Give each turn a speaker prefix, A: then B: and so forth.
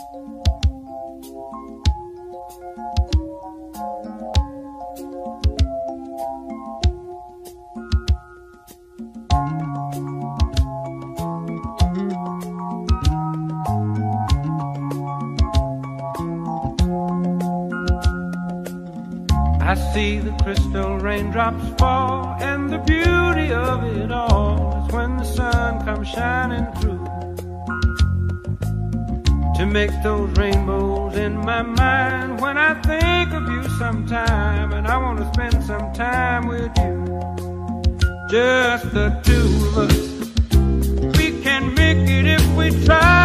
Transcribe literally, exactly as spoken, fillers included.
A: I see the crystal raindrops fall, and the beauty of it all is when the sun comes shining through to make those rainbows in my mind. When I think of you sometime, and I want to spend some time with you, just the two of us. We can make it if we try.